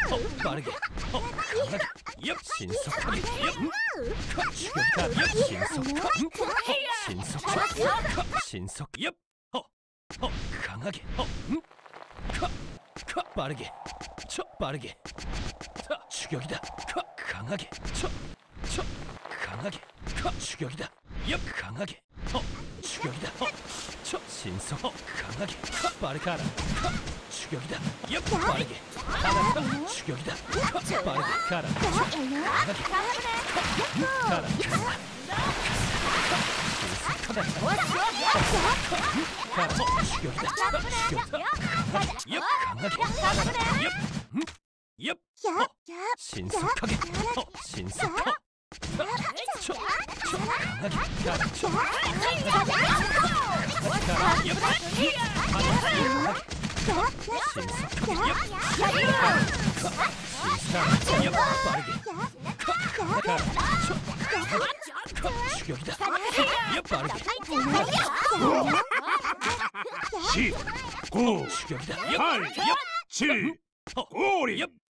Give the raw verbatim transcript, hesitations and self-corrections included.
어, 빠르게. 어, 강하게. 엽, 신속하게. 엽. 컷, 추격이다. 엽, 신속. 신속. 컷, 신속. 엽. 어, 어, 강하게. 어, 음. 컷, 컷, 빠르게. 쳐, 빠르게. 자, 추격이다. 컷, 강하게. 쳐, 쳐, 강하게. 컷, 추격이다. 엽, 강하게. 어, 추격이다. 어, 쳐, 신속. 어, 강하게. 컷, 빠르게 가라. 컷, 추격이다. 엽, 빠르게. 가라. 컷, 추격이다. 컷, 빠르게 가라. 쳐, 강하게. 컷, 가라. 신속하다. 가라. 어, 추격이다. 추격이다. 강하게. 엽, 강하게. 가라. 엽, 음, 엽. 어, 신속하게. 어, 신속. 어. 쳐, 쳐, 강하게. 가라. 쳐, 강하게. 가라. 엽, 강하게. 신속하게. 엽, 가라. 신속하게. 엽, 빠르게. 가라. 쳐, 강하게. 추격이다. 엽, 빠르게. 십, 구, 추격이다. 엽, 팔, 엽. 칠, 어, 오, 엽,